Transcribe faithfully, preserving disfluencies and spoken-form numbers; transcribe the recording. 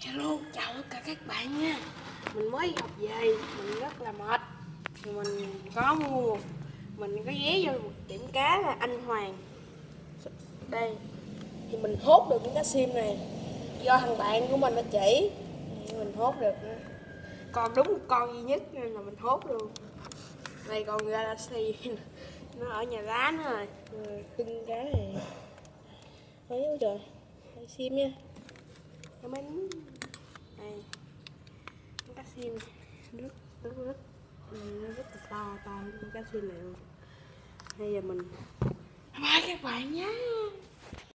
Hello, chào tất cả các bạn nha. Mình mới học về, mình rất là mệt. Mình có mua, mình có ghé vô một tiệm cá là Anh Hoàng. Đây, thì mình hốt được con cá sim này do thằng bạn của mình nó chỉ, mình hốt được. Còn đúng một con duy nhất nên là mình hốt luôn. Đây còn Galaxy, nó ở nhà lá nữa rồi. Cưng cá này. Ôi trời, đây sim nha. Cảm ơn. Đây, cá sim rất rất rất nó rất là to to con cá sim này luôn. Bây giờ mình bye các bạn nhé.